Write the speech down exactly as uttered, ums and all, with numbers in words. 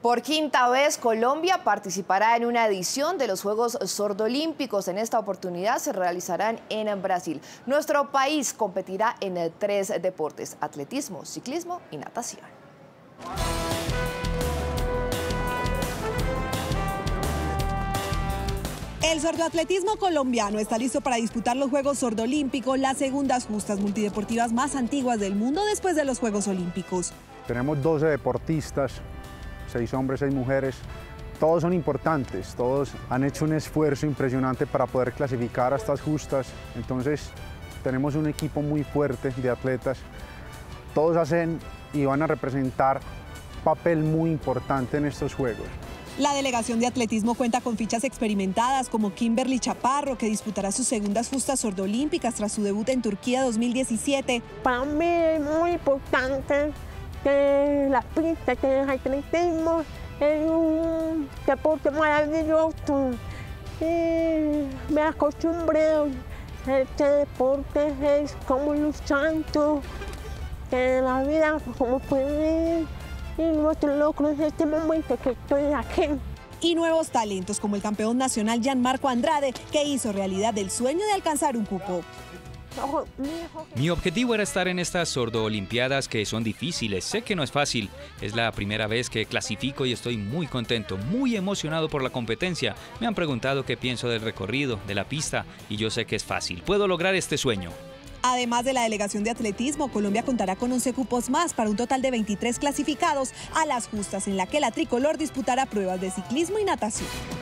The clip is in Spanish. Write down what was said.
Por quinta vez, Colombia participará en una edición de los Juegos Sordolímpicos. En esta oportunidad se realizarán en Brasil. Nuestro país competirá en tres deportes: atletismo, ciclismo y natación. El sordoatletismo colombiano está listo para disputar los Juegos Sordolímpicos, las segundas justas multideportivas más antiguas del mundo después de los Juegos Olímpicos. Tenemos doce deportistas, seis hombres, seis mujeres. Todos son importantes, todos han hecho un esfuerzo impresionante para poder clasificar a estas justas. Entonces tenemos un equipo muy fuerte de atletas. Todos hacen y van a representar un papel muy importante en estos Juegos. La delegación de atletismo cuenta con fichas experimentadas como Kimberly Chaparro, que disputará sus segundas justas sordolímpicas tras su debut en Turquía dos mil diecisiete. Para mí es muy importante que la pista, que el atletismo es un deporte maravilloso. Y me acostumbré a este deporte, es como un santo, que la vida como puede ir. Y nuestro logro en este momento que estoy aquí. Y nuevos talentos como el campeón nacional Gianmarco Andrade, que hizo realidad el sueño de alcanzar un cupo. Mi objetivo era estar en estas sordoolimpiadas, que son difíciles. Sé que no es fácil. Es la primera vez que clasifico y estoy muy contento, muy emocionado por la competencia. Me han preguntado qué pienso del recorrido, de la pista, y yo sé que es fácil. Puedo lograr este sueño. Además de la delegación de atletismo, Colombia contará con once cupos más para un total de veintitrés clasificados a las justas, en la que la tricolor disputará pruebas de ciclismo y natación.